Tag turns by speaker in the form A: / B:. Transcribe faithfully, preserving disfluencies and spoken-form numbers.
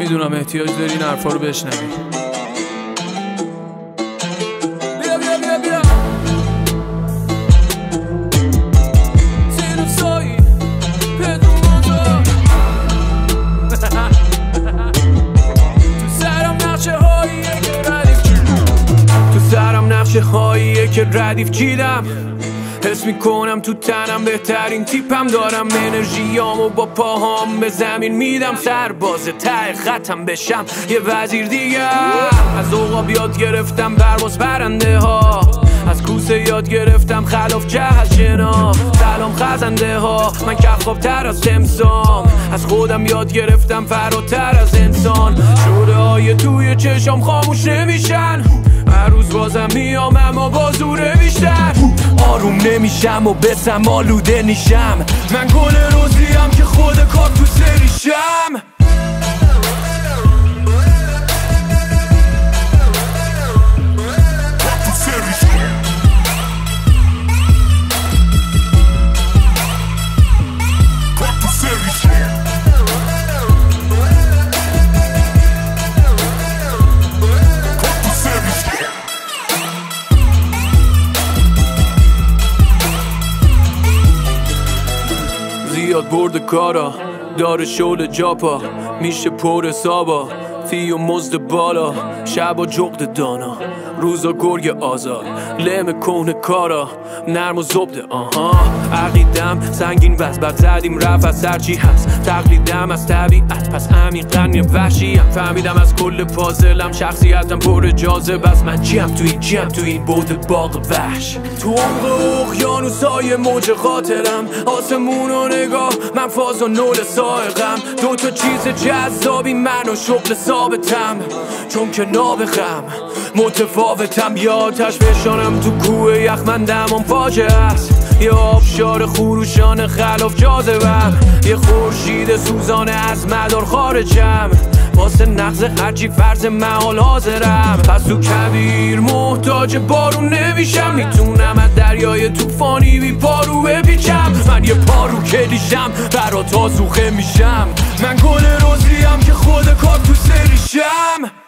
A: میدونم احتیاج داری این حرفا رو بشنوی. بیا بیا بیا بیا زیر سایی بدون موتور تو سرم نقشه هاییه که ردیف تو سرم نقشه هاییه که ردیف چیدم. حس میکنم تو تنم بهترین تیپم، دارم انرژیامو با پاهام به زمین میدم. سرباز ته خطم بشم یه وزیر دیگه. از عقاب یاد گرفتم پرواز پرنده ها، از کوسه یاد گرفتم خلاف جهت شنا. سلام خزنده ها، من کخاب تر از تمسام. از خودم یاد گرفتم فراتر از انسان. شده های توی چشام خاموش نمیشن، هر روز بازم میام اما با زوره بیشتر. آروم نمیشم و بسم آلوده نیشم، من گل روزیم که خود کاکتوس ریشم. زیاد برد کارا داره شول جاپا، میشه پر حسابا فی و مزد بالا. شب جغد دانا روزا گرگ آزاد، لم کهنه کارا نرم و زبده. آها عقیدم سنگین وز بر زدیم رفت از سرچی هست. تقلیدم از طبیعت پس عمیقاً یه وحشیم. فهمیدم از کل پازلم شخصیتم پر جاذبه است. من چیم توی چیم توی این بود باغ وحش. تو عمق اقیانوسای موج خاطرم، آسمون و نگاه من فاز و نول سائقم. دو تا چیز جذابی من و شغل ثابتم، چون که نابخم متفاوتم. یا آتش بشانم تو کوه یخ من دمام فاجعه است، یه آبشار خروشان خلاف جاذبم. یه خورشید سوزانه از مدار خارجم، واسه نقض هرچی فرض محال حاضرم. پس تو کویر محتاج بارون نمیشم، میتونم از دریای طوفانی بی پارو بپیچم. من یه پارو کلیشم برا تازوخه میشم، من گل روزیم که خود کاکتوس ریشم.